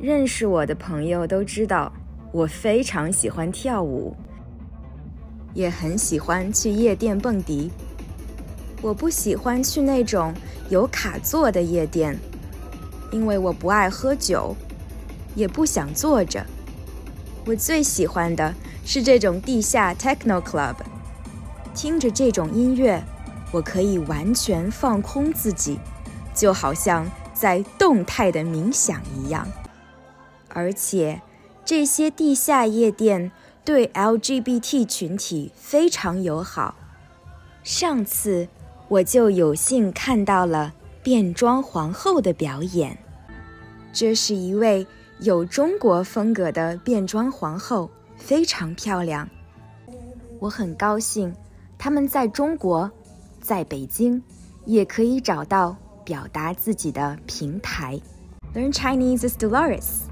认识我的朋友都知道，我非常喜欢跳舞，也很喜欢去夜店蹦迪。我不喜欢去那种有卡座的夜店，因为我不爱喝酒，也不想坐着。我最喜欢的是这种地下 techno club， 听着这种音乐，我可以完全放空自己，就好像在动态的冥想一样。而且这些地下夜店对 LGBT 群体非常友好。上次我就有幸看到了变装皇后的表演，这是一位有中国风格的变装皇后，非常漂亮。我很高兴他们在中国，在北京也可以找到表达自己的平台。Learn Chinese with Dolores.